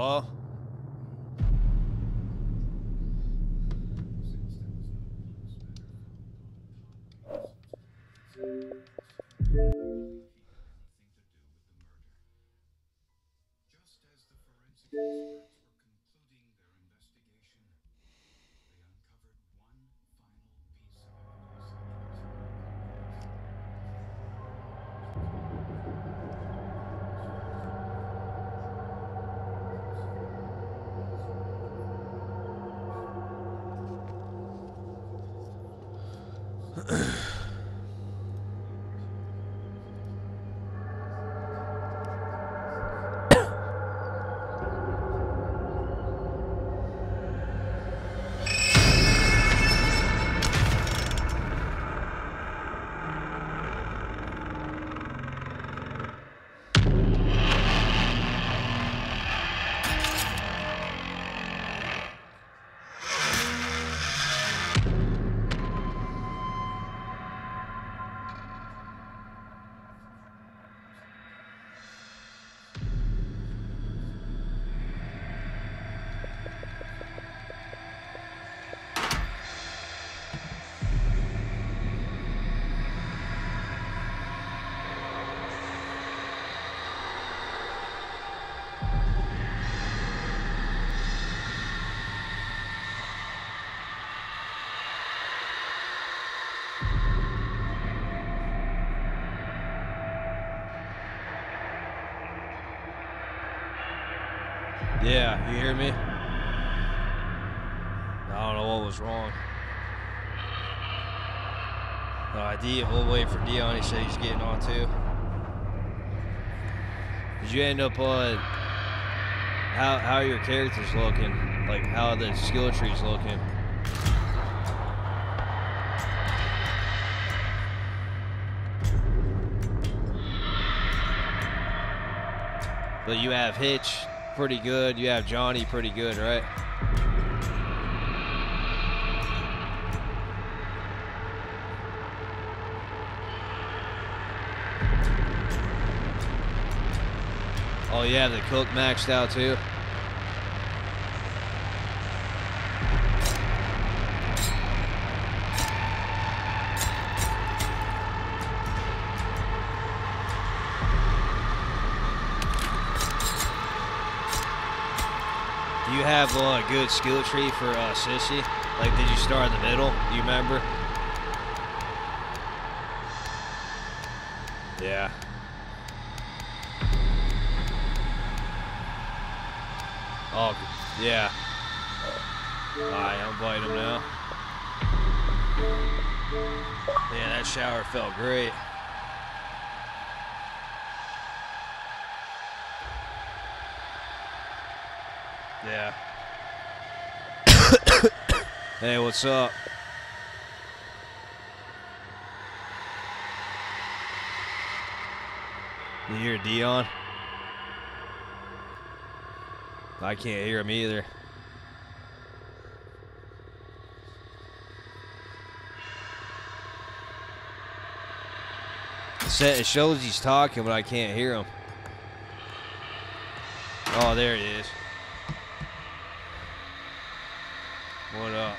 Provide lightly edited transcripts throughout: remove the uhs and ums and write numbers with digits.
Hello? Yeah, you hear me? I don't know what was wrong. We'll wait for Dion. He said he's getting on too. Did you end up on how are your characters looking? Like how the skill tree's looking? But you have Hitch pretty good. You have Johnny pretty good, right? Oh, you have the cook maxed out too? Do you have a good skill tree for Sissy? Like, did you start in the middle? Do you remember? Yeah. Oh, yeah. Alright, I'm biting him now. Man, that shower felt great. Yeah. Hey, what's up? You hear Dion? I can't hear him either. It shows he's talking, but I can't hear him. Oh, there he is. What up?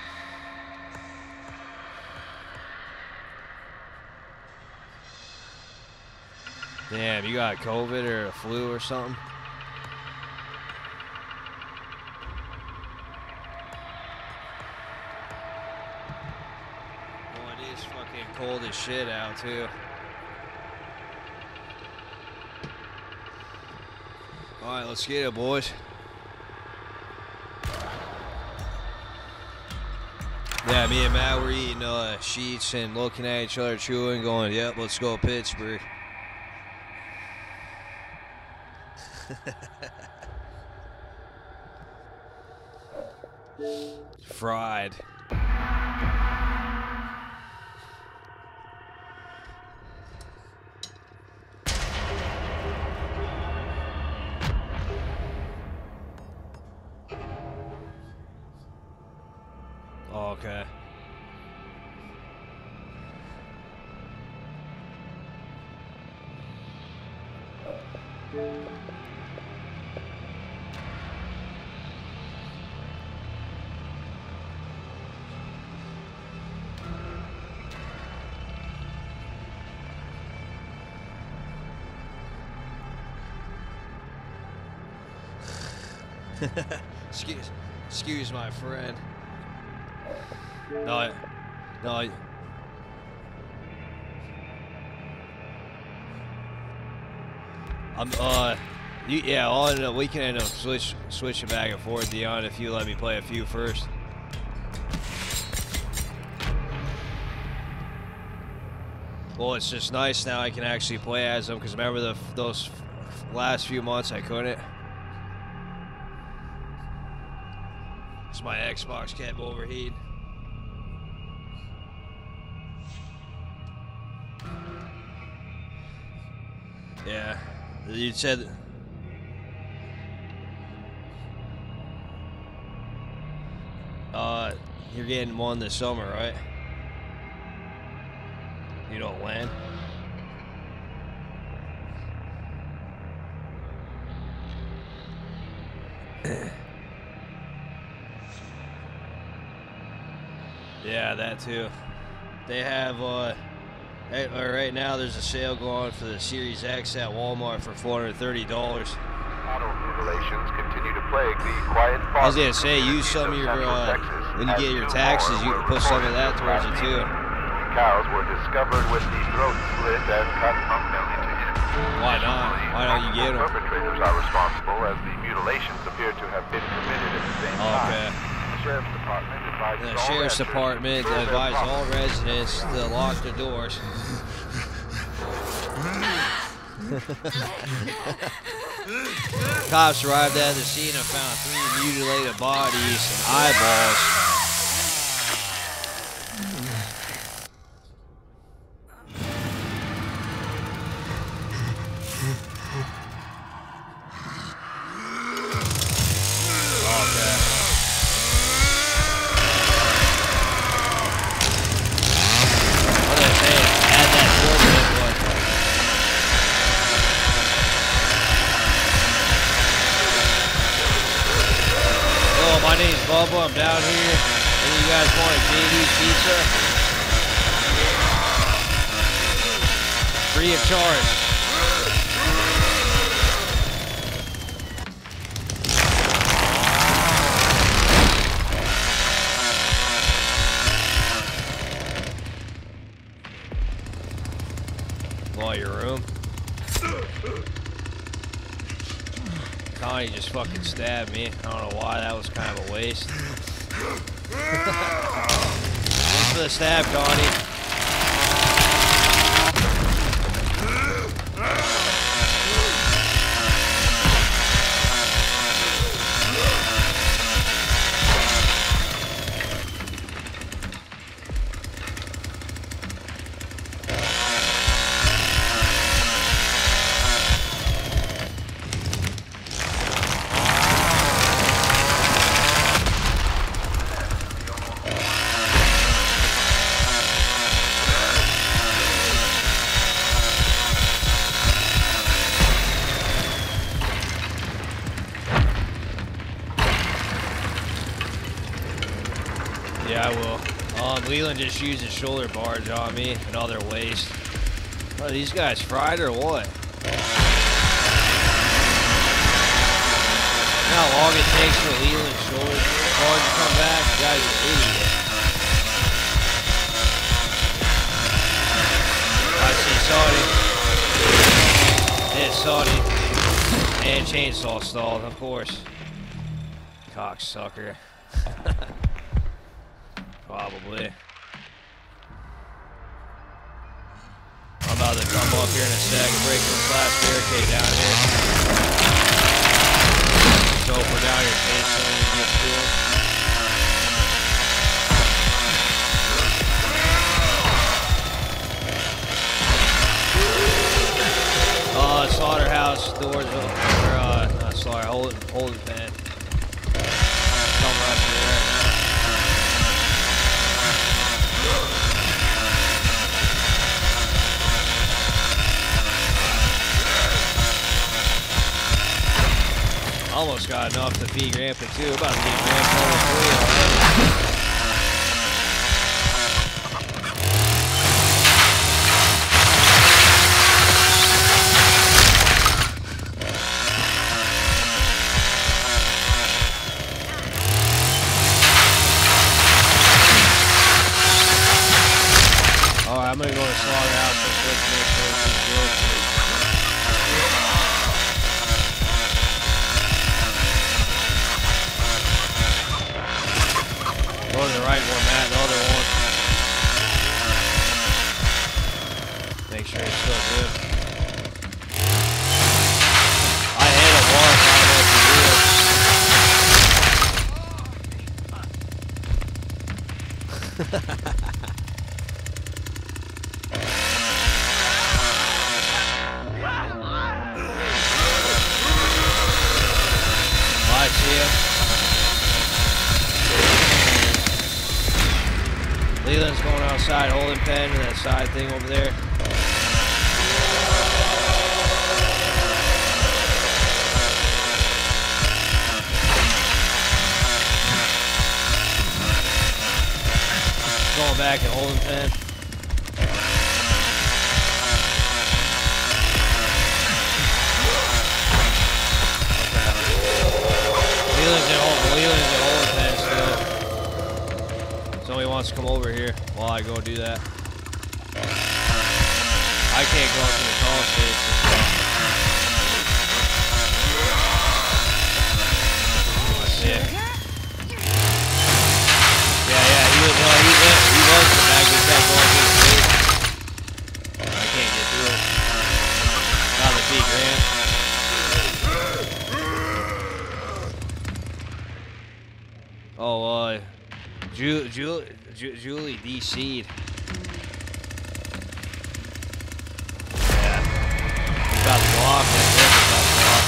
Damn, you got COVID or a flu or something? Well, it is fucking cold as shit out, too. Alright, let's get it, boys. Yeah, me and Matt were eating sheets and looking at each other, chewing, going, yep, let's go Pittsburgh. Fried. Oh, okay. Excuse my friend. No, no. Yeah, we can end up switching back and forth, Dion, if you let me play a few first. Well, it's just nice now I can actually play as them, because remember those last few months I couldn't. So my Xbox kept overheating. Yeah, you said. You're getting one this summer, right? You don't land? Yeah, that too. They have, right now there's a sale going for the Series X at Walmart for $430. Auto mutilations continue to plague the quiet farm. I was gonna say, use some of your, when you get your taxes, you can put some of that towards it too. Cows were discovered with the throat slit and cut from belly to hip. Why not? Why don't you get them? Perpetrators are responsible, as the mutilations appear to have been committed at the same time. Okay. The Sheriff's Department advises all residents to lock their doors. Cops arrived at the scene and found 3 mutilated bodies and eyeballs. My name's Bubba, I'm down here. Any of you guys want a JD's pizza? Free of charge. Your room. Connie just fucking stabbed me. I don't know why, that was kind of a waste. Thanks for the stab, Connie. Yeah, I will. Leland just used his shoulder barge on me and all their waste. Are these guys fried or what? You know how long it takes for Leland's shoulder barge to come back? You guys are idiots. I see Saudi. And Saudi. And chainsaw stalled, of course. Cocksucker. Probably. I'm about to come up here in a sec and break this last barricade down here. So if we're down here, face so we get to it. Slaughterhouse doors open, or not slaughter, holding pen. Come up here right now. Almost got enough to feed Grandpa too. About to get Grandpa already. the slaughterhouse real quick to make sure everything's good. Go to the right one, Matt, the other one. Make sure it's still good. I hit a once, I don't know if you will. I see him. Leland's going outside, holding pen and that side thing over there. Going back and holding pen. Leland's at holding pen still. Somebody wants to come over here while I go do that. I can't go up to the call station. I see it. Yeah, he was the bag that kept going through the station. I can't get through him. Not the Pete Grant. Oh, Julie DC'd. Yeah. He's about to go off. That rip is about to go off.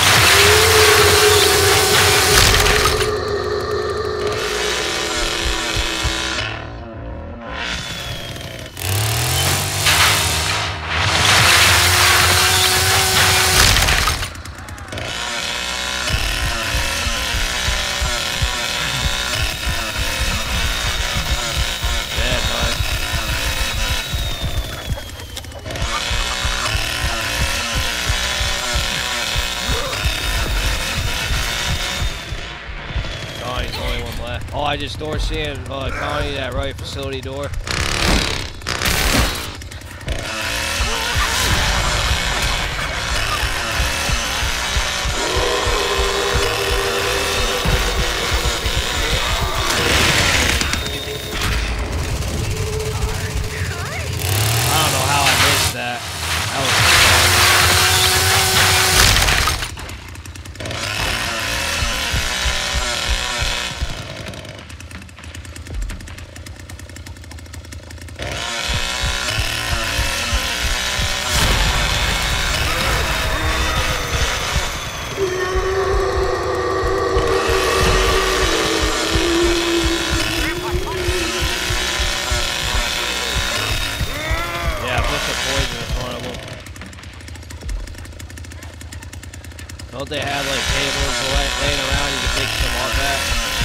Oh, I just door seeing Connie, that right facility door. I don't know how I missed that. That was Don't they have like tables laying around you can take some off that?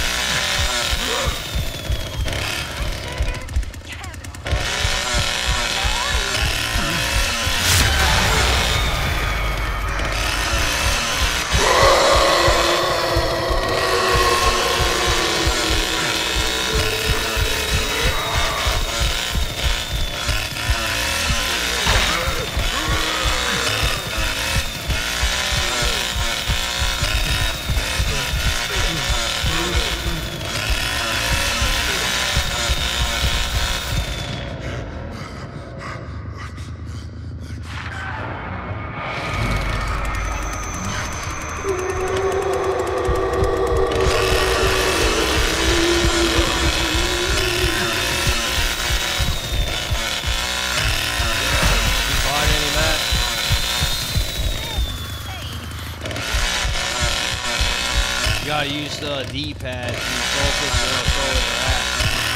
You gotta use the D-pad to focus and control where you're at.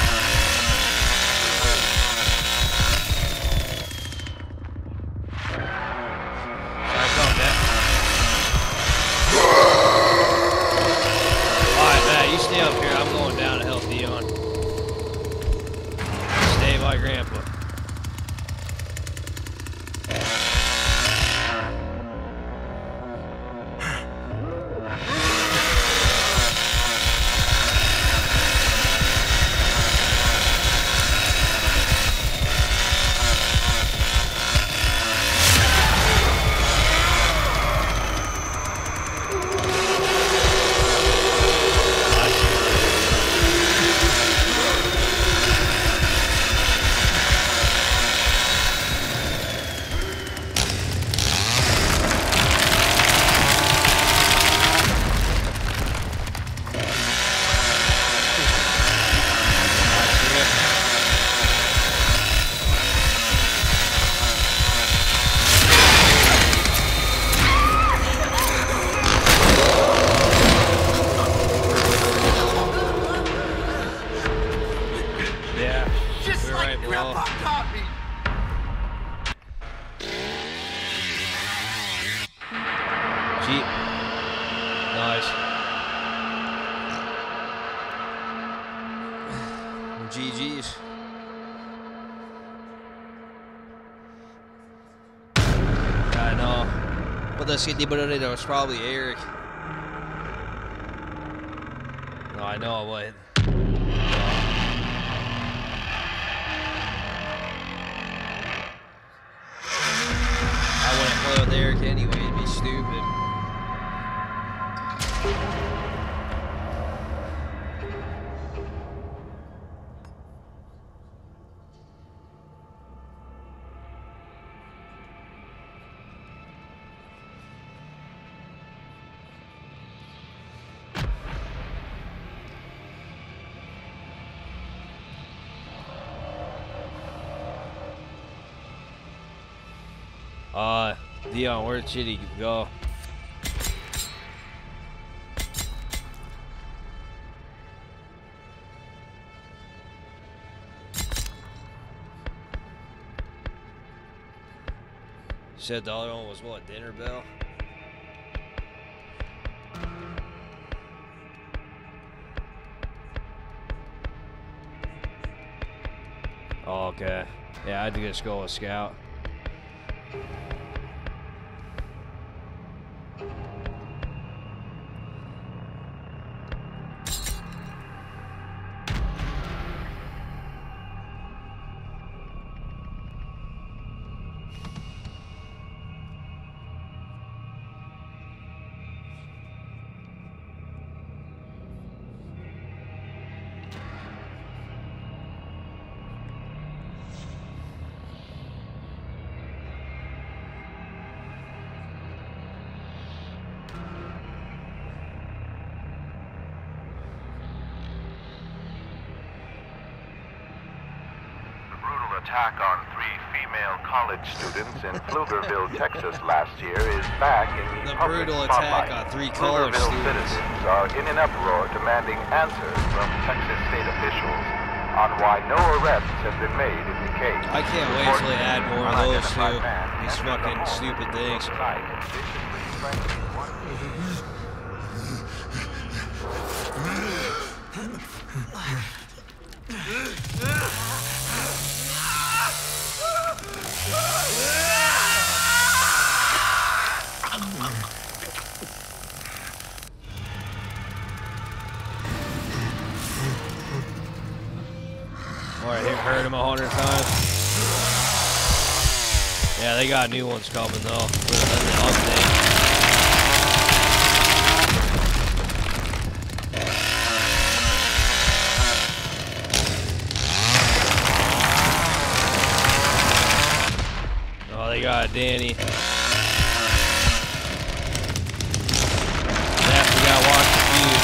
Alright, come back. Alright, Matt, you stay up here. I'm going down to help Dion. Stay by Grandpa. Grandpa got me. Jeep. Nice. GG's. I know. But the city brother was probably Eric. No, I know, but I wouldn't play with Eric anyway, it'd be stupid. Dion, where should he go? Said the other one was what, Dinner Bell? Oh, okay. Yeah, I'd just go with Scout. Attack on 3 female college students in Pflugerville, Texas last year is back in the public brutal spotlight. attack on 3 college Pflugerville students. citizens are in an uproar demanding answers from Texas state officials on why no arrests have been made in the case. I can't wait till they add more of those too. These fucking stupid things. Alright, they heard him 100 times. Yeah, they got new ones coming though for the update. Oh, they got Danny. Definitely gotta watch the fuse.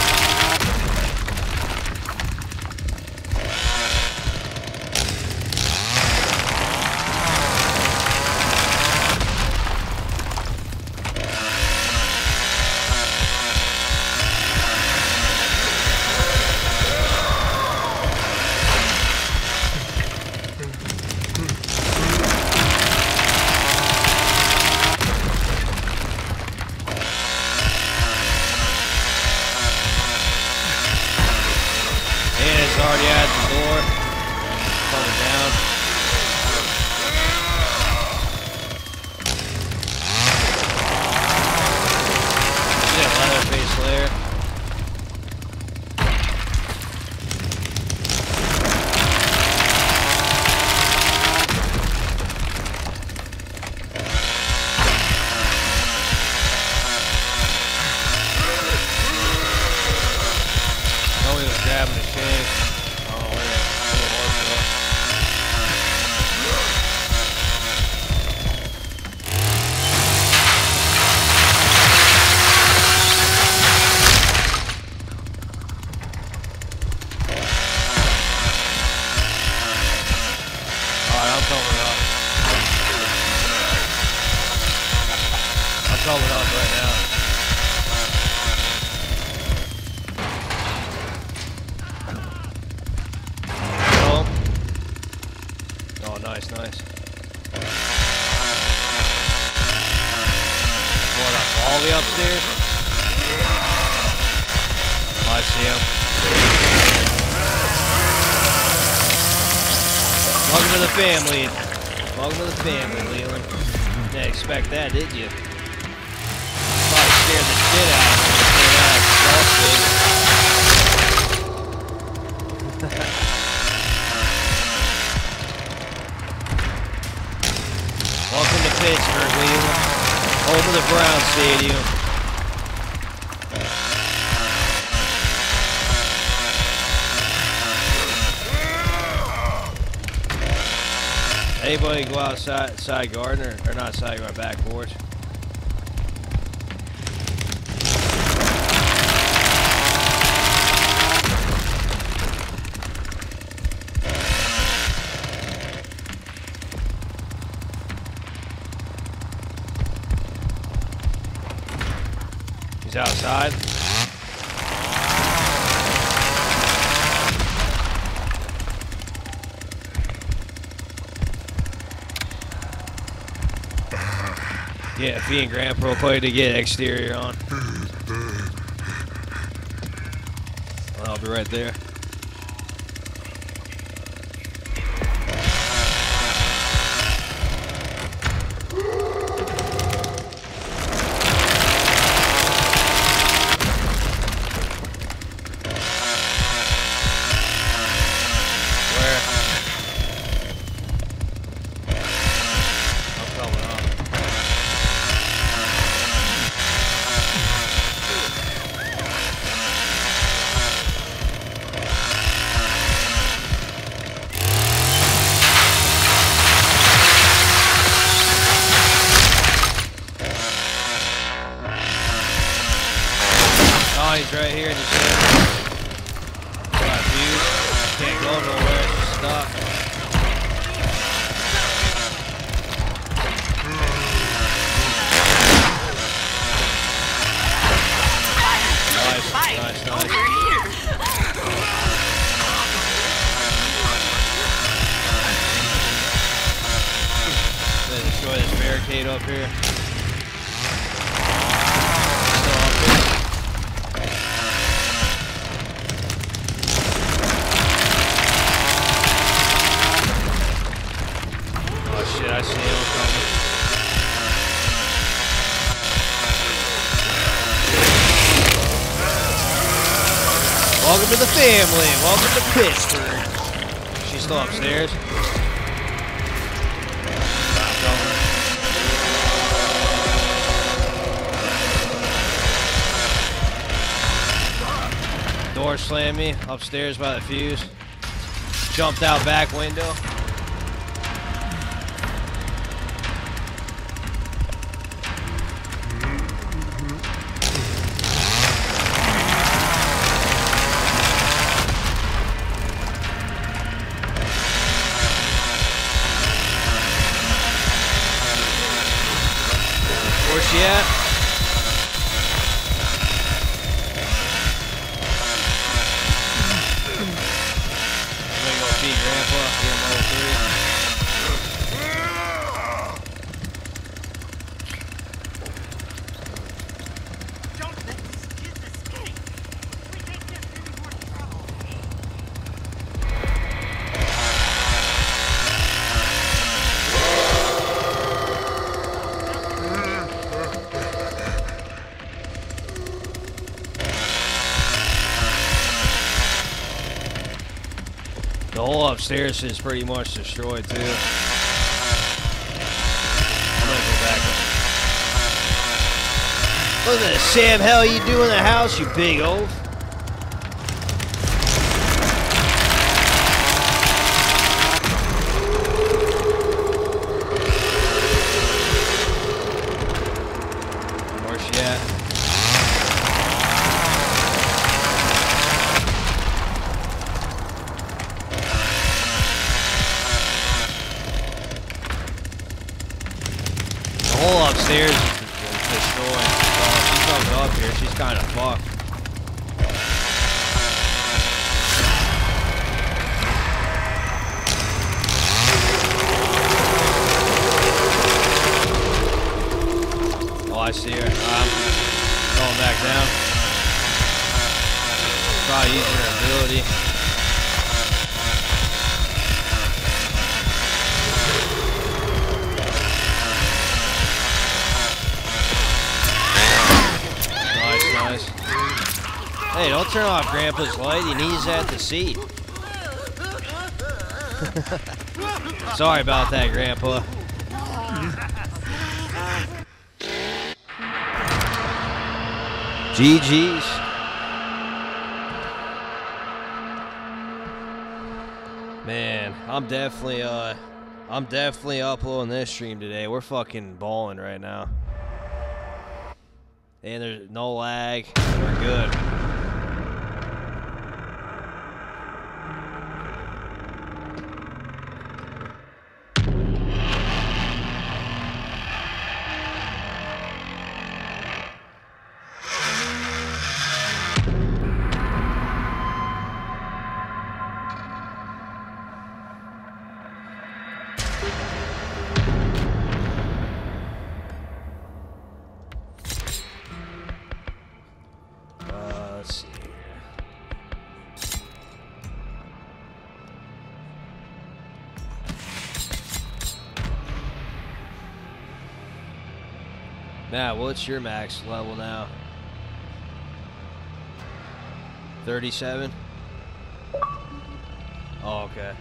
Already at the door, coming down. See that Leatherface lair? Oh, he was grabbing the shank. Coming up right now. Nice, nice. Going up all the way upstairs. Oh, I see him. Welcome to the family. Welcome to the family, Leland. Didn't expect that, did you? Probably scared the shit out of me. Welcome to Pittsburgh, Leland. Home of the Browns Stadium. Anybody go outside side garden or not side garden, back porch? He's outside. Yeah, if he and Grandpa play to get exterior on. I'll be right there. He's right here in the center. Got views. Can't go nowhere. Just stop. Nice, nice, nice. Let's destroy this barricade up here. I see him coming. Welcome to the family. Welcome to Pittsburgh. She's still upstairs. Door slammed me upstairs by the fuse. Jumped out back window. Where's she at? I'm gonna go feed Grandpa. Get him level 3. Don't let these kids escape. We make them any more trouble. The whole upstairs is pretty much destroyed too. I'm gonna go back. Look at this, Sam. Hell you do in the house, you big oaf. Where's she at? The whole upstairs is destroyed. So if she comes up here, she's kind of fucked. I see her. I'm going back down. Probably using her ability. Nice. Hey, don't turn off Grandpa's light. He needs that to see. Sorry about that, Grandpa. GG's. Man, I'm definitely uploading this stream today. We're fucking balling right now. And there's no lag. We're good. Let's see here. Matt, what's your max level now? 37? Oh, okay.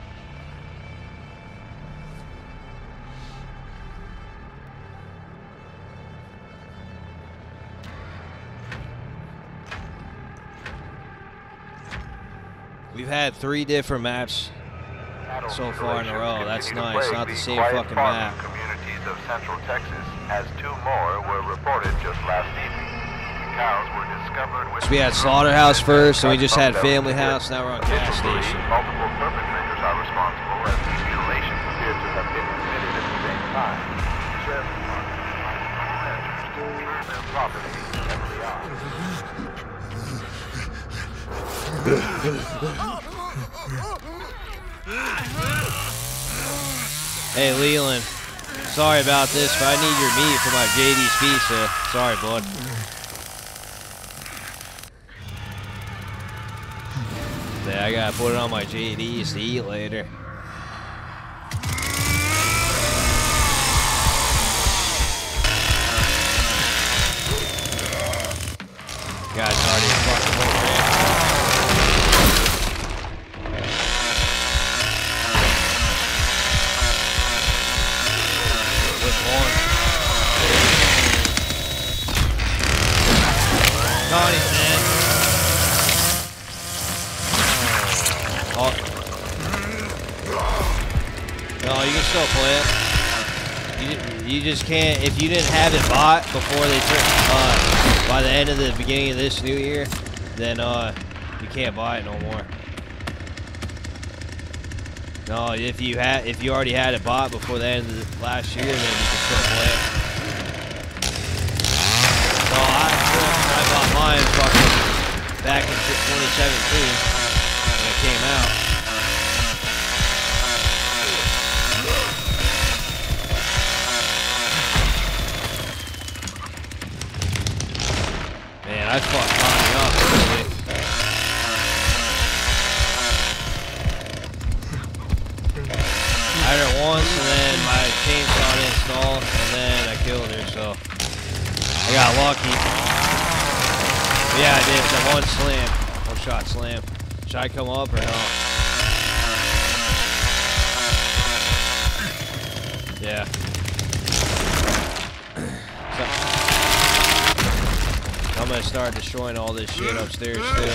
We've had 3 different maps so far in a row. That's nice. Not the same fucking map. Communities of Central Texas, as 2 more were reported just last evening. Cows were discovered with. So we had Slaughterhouse first, and we just had Family House. Now we're on gas station. Multiple perpetrators are responsible, as these mutilations appear to have been committed at the same time. Sheriff's Department advised all renters to clear their property every hour. Hey, Leland. Sorry about this, but I need your meat for my JD's pizza. Sorry, bud. Yeah, I gotta put it on my JD's to eat later. Guys already fucking went ran. Connie's dead. Oh. No, you can still play it. You just can't, if you didn't have it bought before they turn, by the end of the beginning of this new year, then you can't buy it no more. No, if you already had it bought before the end of the last year, then you can still play it. So I bought mine fucking back in 2017 when it came out. Man, I fucked Connie up really. I had her once, and then my chainsaw didn't install, and then I killed her, so I got lucky. But yeah, I did the one slam, one shot slam. Should I come up or no? Yeah. So, I'm gonna start destroying all this shit upstairs too.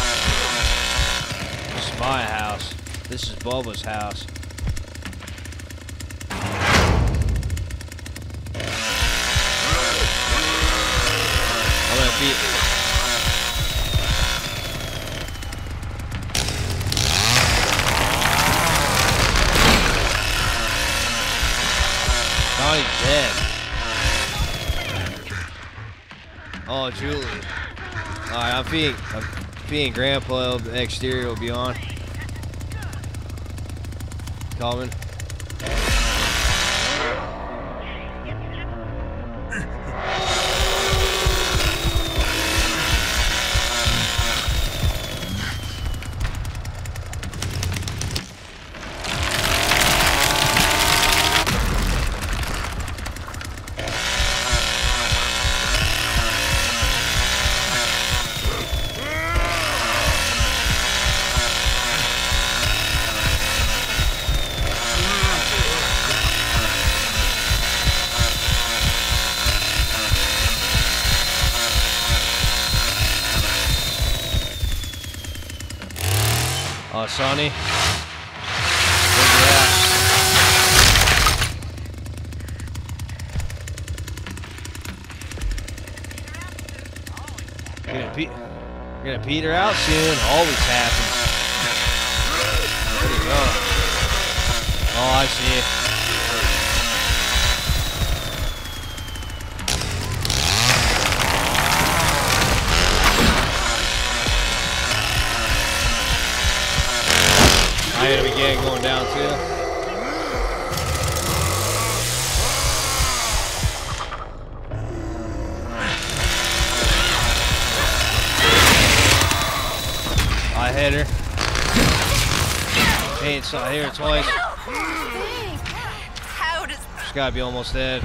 This is my house. This is Bubba's house. I'm gonna beat. Connie's dead. Oh, Julie. Alright, I'm feeding Grandpa. The exterior will be on. Coming. Sonny. Where's you at? You're gonna peter out soon. Always happens. Where'd he go? Oh, I see it. I had him again going down too. I hit her. Chainsaw here twice. How does She's gotta be almost dead.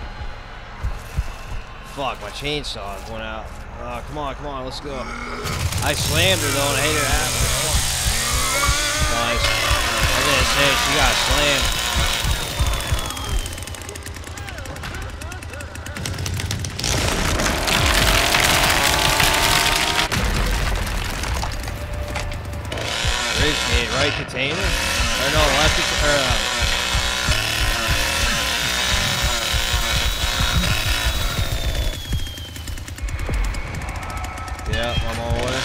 Fuck, my chainsaw went out. Come on, let's go. I slammed her though and I hate her half. Nice. I was gonna say she got slammed. Bridge gate, right container? Or no, left container. Yeah, I'm on my way.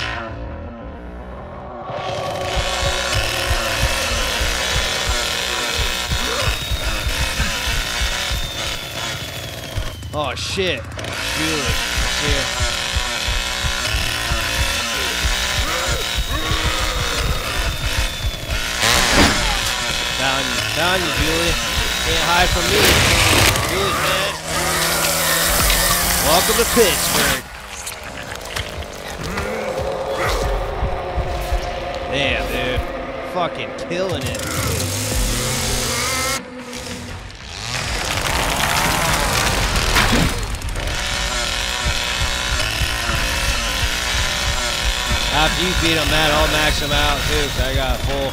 Oh shit. Julie. See ya. Down you, Julie. Can't hide from me. Julie, man. Welcome to Pittsburgh. Damn, dude. Fucking killing it. After you beat him, Matt, I'll max him out too, because I got full.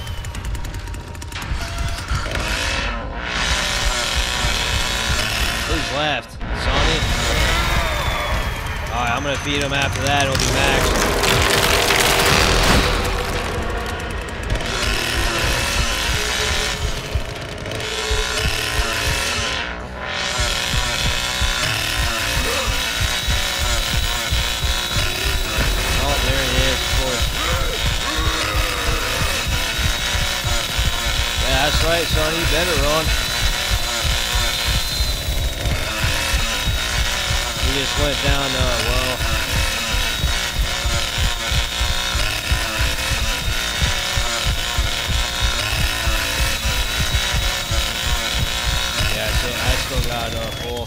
Who's left? Sonny? Alright, I'm gonna feed him after that, it'll be maxed. Oh, there he is, of course. Yeah, that's right, Sonny, you better run. He just went down, well. Yeah, I still got full.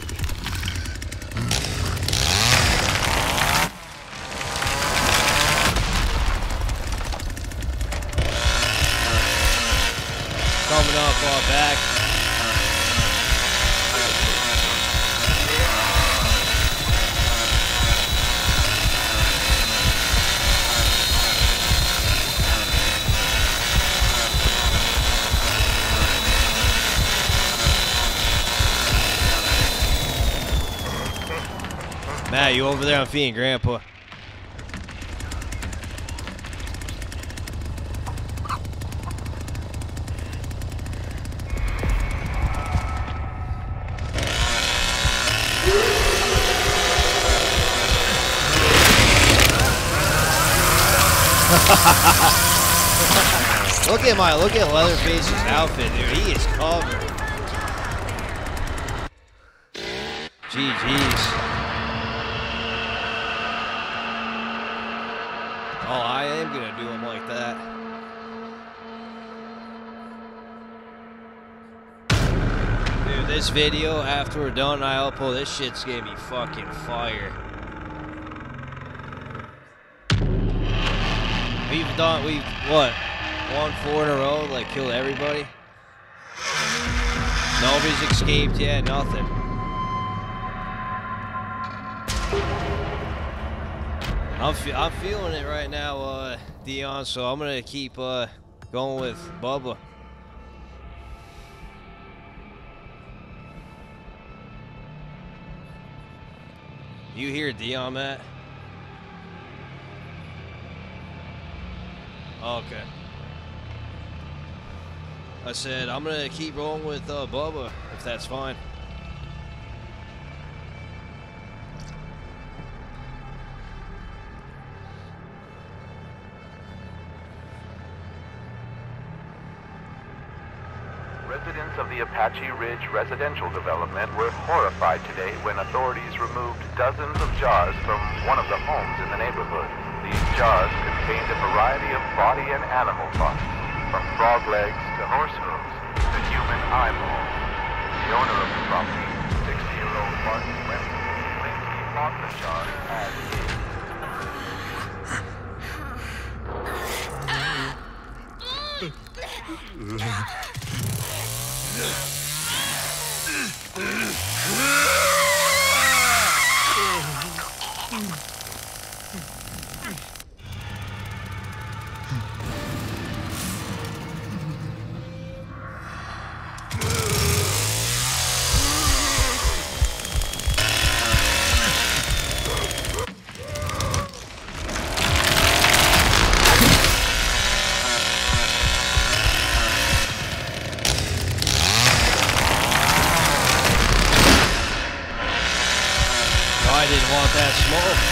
Coming up back. Matt, you over there? I'm feeding Grandpa. Look at Leatherface's outfit, dude. He is covered. GG's. Oh, I am gonna do him like that. Dude, this video, after we're done, I upload, this shit's gonna be fucking fire. We've what? Won 4 in a row, like killed everybody. Nobody's escaped yet, nothing. I'm feeling it right now, Dion, so I'm gonna keep going with Bubba. You hear Dion, Matt? Okay. I said I'm gonna keep rolling with Bubba if that's fine. Residents of the Apache Ridge residential development were horrified today when authorities removed dozens of jars from one of the homes in the neighborhood. These jars contained a variety of body and animal parts, from frog legs to horse hooves to human eyeballs. The owner of the property, 60-year-old Martin Webster, claims he bought the jars as is. I didn't want that smoke.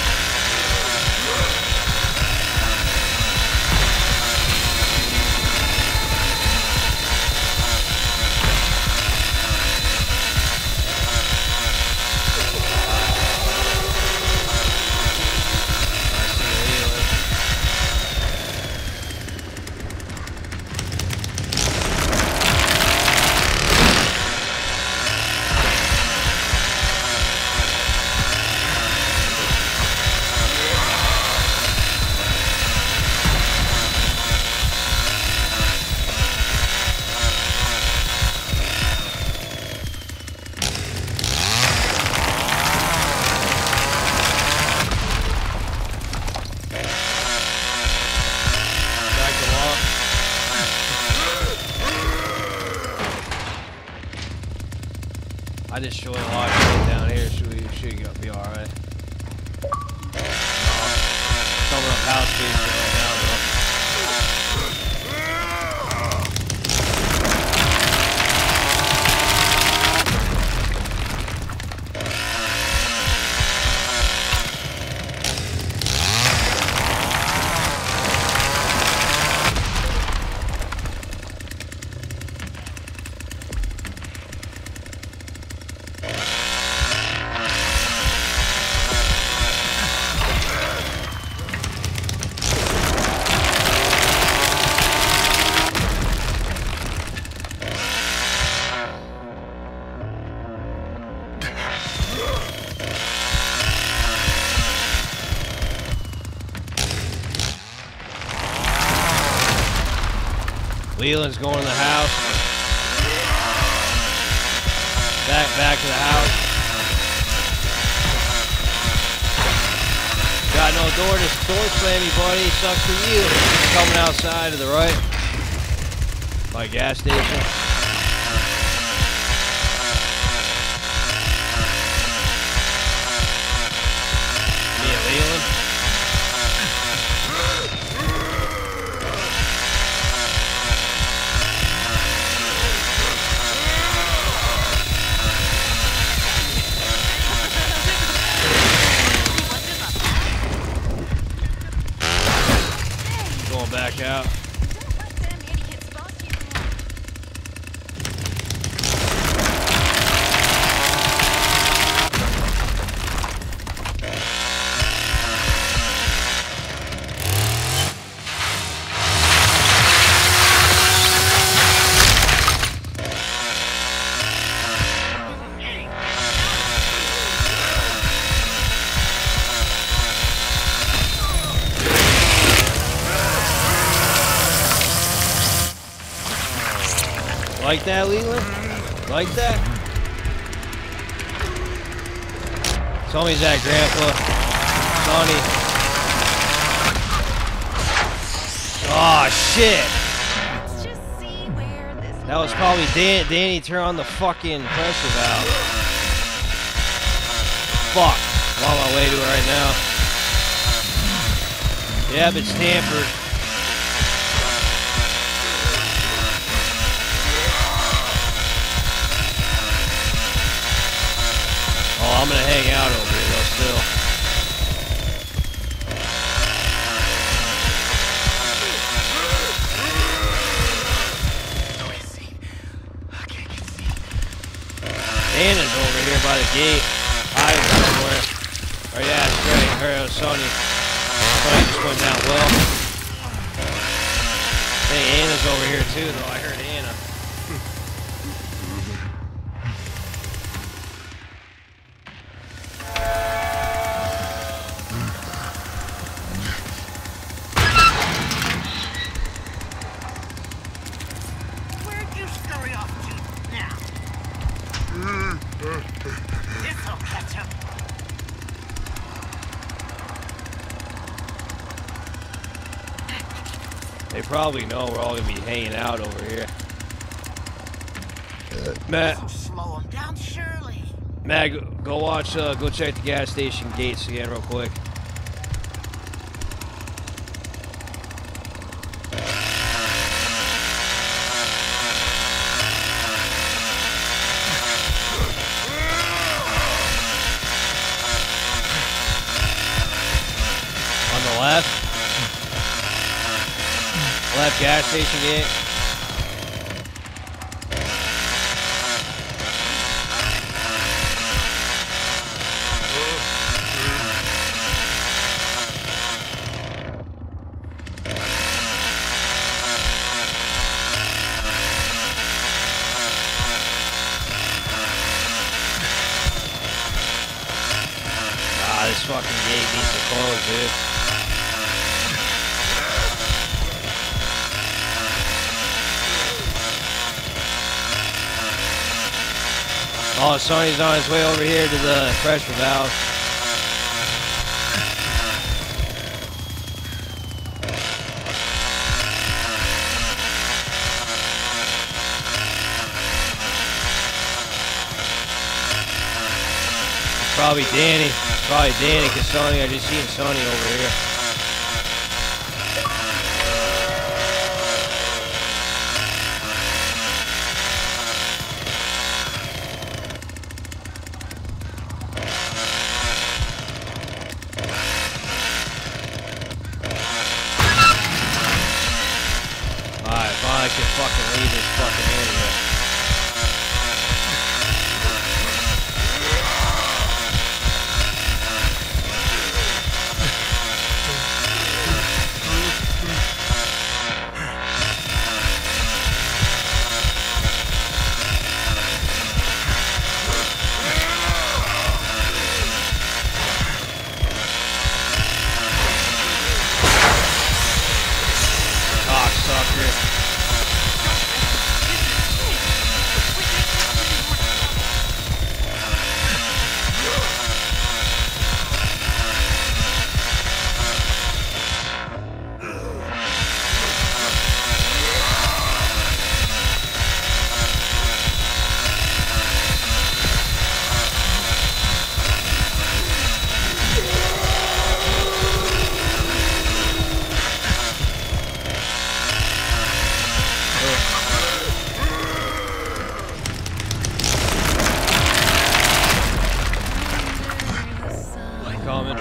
I destroyed a lot of shit down here. Should be alright. Coming up house station right now, bro. Leland's going to the house. Back to the house. Got no door slammy, buddy. Sucks for you. Coming outside to the right. By gas station. Me and Leland. Back out. Like that, Leland? Like that? Tommy's that, Grandpa. Sonny. Oh shit! Let's just see where this That was probably Danny turned on the fucking pressure valve. Fuck. I'm on my way to it right now. Yep, it's tampered. I'm gonna hang out over here though still. Anna's over here by the gate, hiding somewhere. Or yeah, it's great. Her Sony. Sony just went down well. I think Anna's over here too, though. I heard Anna. Where'd you scurry off to now? This'll catch him. They probably know we're all gonna be hanging out over here. Matt, This'll slow him down, surely. Matt, go watch, go check the gas station gates again real quick. On the left gas station gate. This fucking gate needs to close, dude. Oh, Sonny's on his way over here to the pressure valve. Probably Danny. Probably Danny, because Sonny, I just seen Sonny over here. Alright, finally I can fucking leave this fucking area. Coming.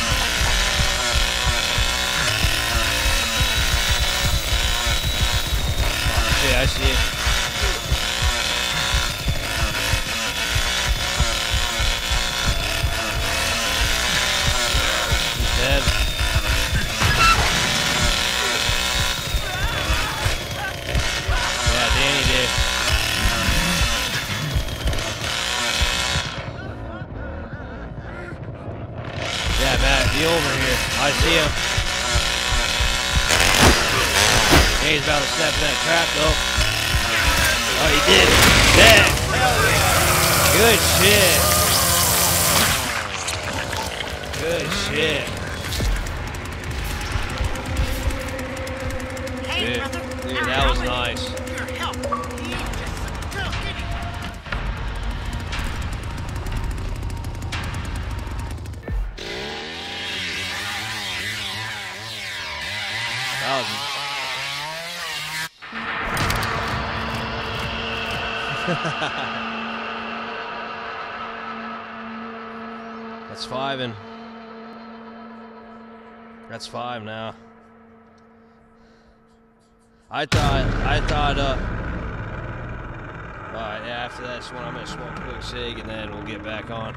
Shit, I see it. He's dead. Yeah, Danny did. Yeah, Matt, be over here. I see him. Yeah, he's about to step in that trap, though. Oh, he did it. Dead. Good shit. Good shit. Hey, Dude, brother. dude, that was nice. Your help. He ain't just some girl, did he? That was... That's 5 and that's 5 now. I thought alright, yeah, after this one I'm gonna smoke a quick cig and then we'll get back on.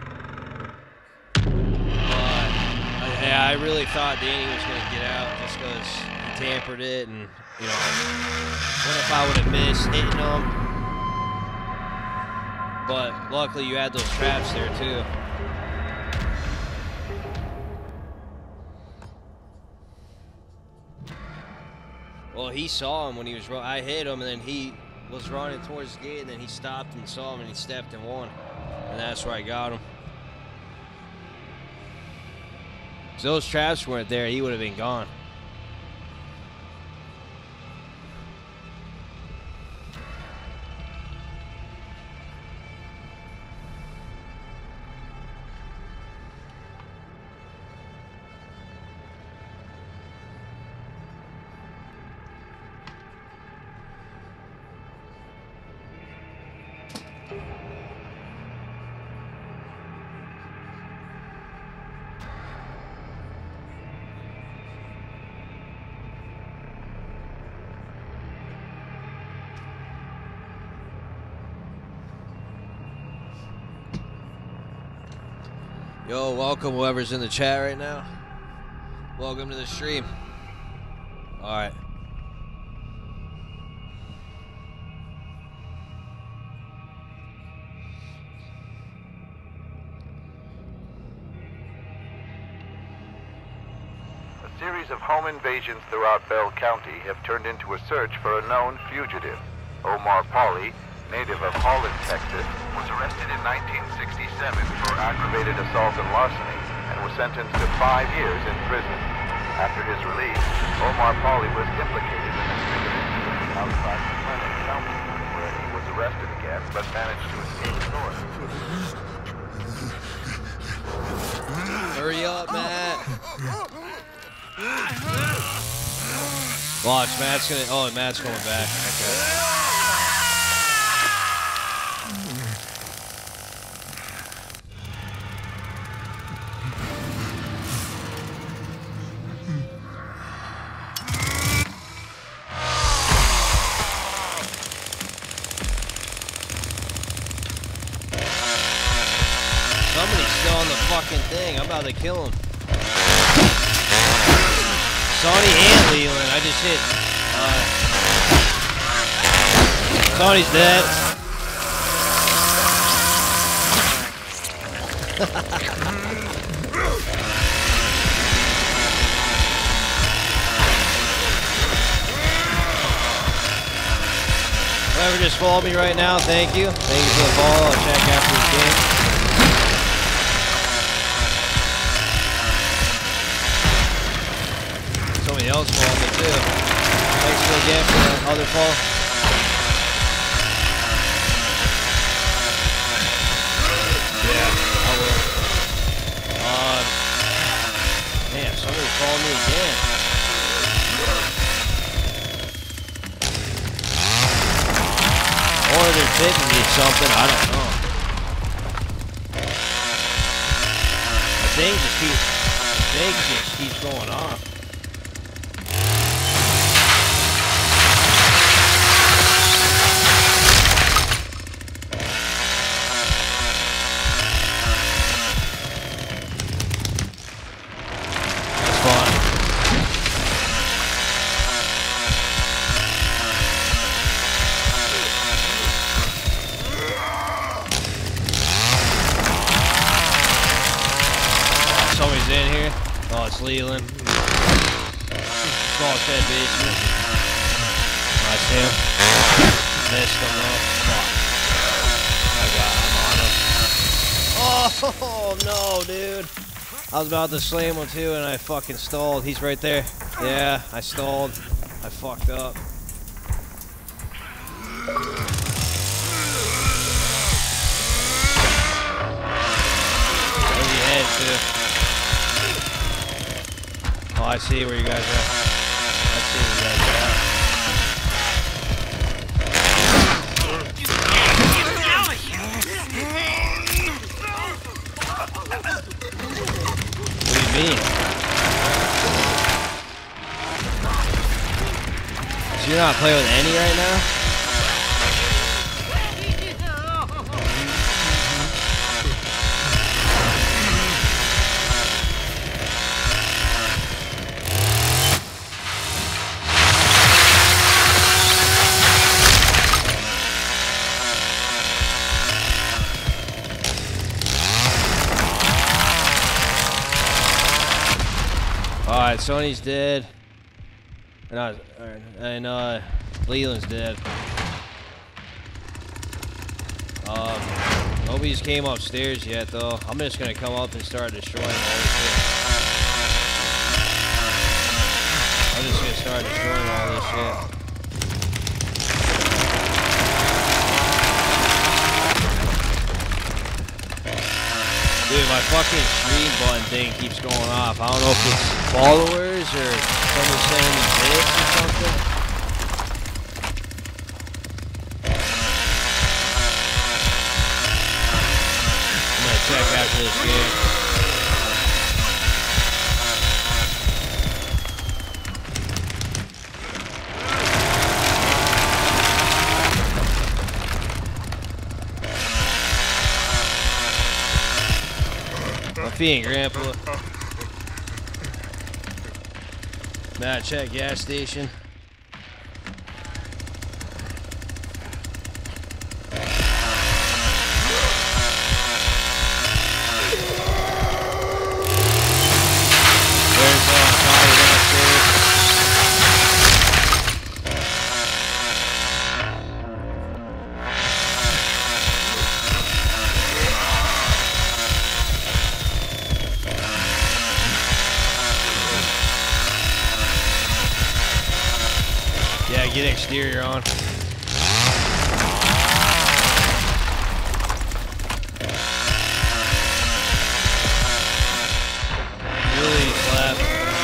Yeah, I really thought Danny was gonna get out just because he tampered it, and you know, what if I would have missed hitting him? But luckily you had those traps there too. Well, he saw him when he was running. I hit him, and then he was running towards the gate, and then he stopped and saw him, and he stepped and won. And that's where I got him. If those traps weren't there, he would have been gone. Yo, welcome whoever's in the chat right now. Welcome to the stream. Alright. A series of home invasions throughout Bell County have turned into a search for a known fugitive. Omar Pauly, native of Holland, Texas, was arrested in 1967 for aggravated assault and larceny and was sentenced to 5 years in prison. After his release, Omar Pauly was implicated in a string of incidents outside McLennan County, where he was arrested again but managed to escape north. Hurry up, Matt. Watch, Matt's gonna. Oh, Matt's going back. Okay. Fucking thing. I'm about to kill him. Sonny and Leland. I just hit. Sonny's dead. Whoever just followed me right now, thank you. Thank you for the follow. I'll check after the game. Somebody else followed me too. Thanks again for the other follow. Yeah, I will. Man, somebody followed me again. Or they're tipping me something, I don't know. The thing just keeps going off. Leland. Small shed basement. Nice him. Missed him though. Fuck. I got him on him. Oh no, dude. I was about to slam him too and I fucking stalled. He's right there. Yeah, I stalled. I fucked up. There's your head too. Oh, I see where you guys are. I see where you guys are. you mean? So you're not playing with any right now? Alright, Sonny's dead. And Leland's dead. Nobody's came upstairs yet though. I'm just gonna come up and start destroying all this shit. I'm just gonna start destroying all this shit. Dude, my fucking stream button thing keeps going off. I don't know if it's followers or someone sending me bits or something. I'm gonna check after this game. Feeding Grandpa. Matt, check gas station. There's Tommy downstairs. Yeah, get exterior on. Really slap.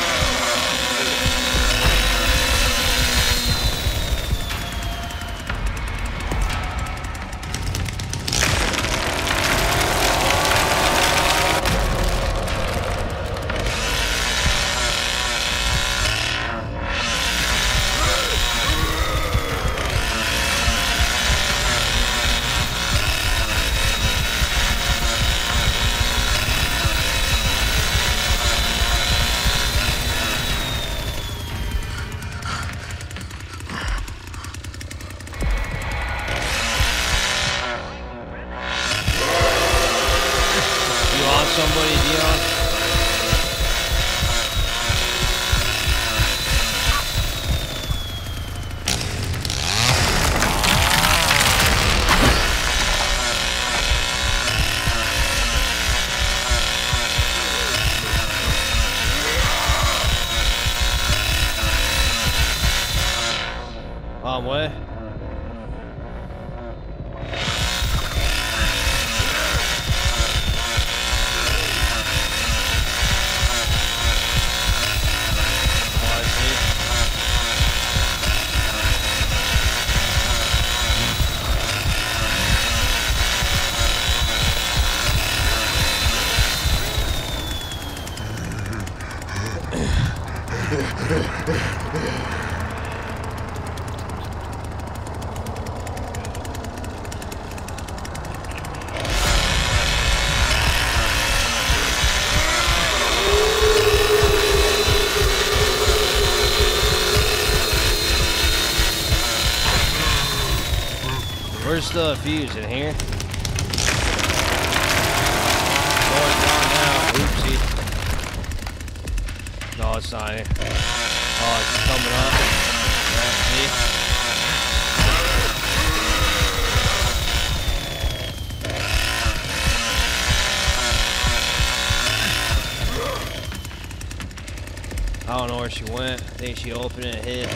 Somebody, Dion. What? Where's the fuse in here? Oh, it's gone now. Oopsie. No, it's not here. Oh, it's coming up. Yeah, see? I don't know where she went. I think she opened it and hid.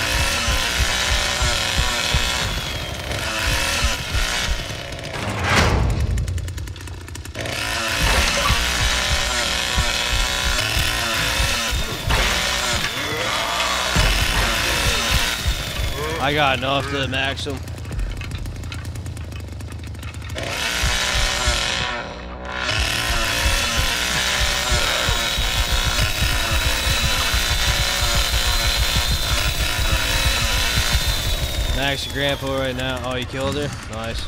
I got enough to max them. Max your grandpa right now. Oh, you killed her? Nice.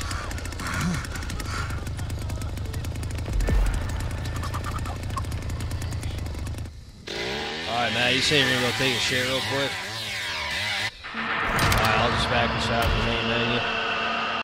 Alright, Matt, you say you're gonna go take a shit real quick? Alright, I'll just back this out for main menu.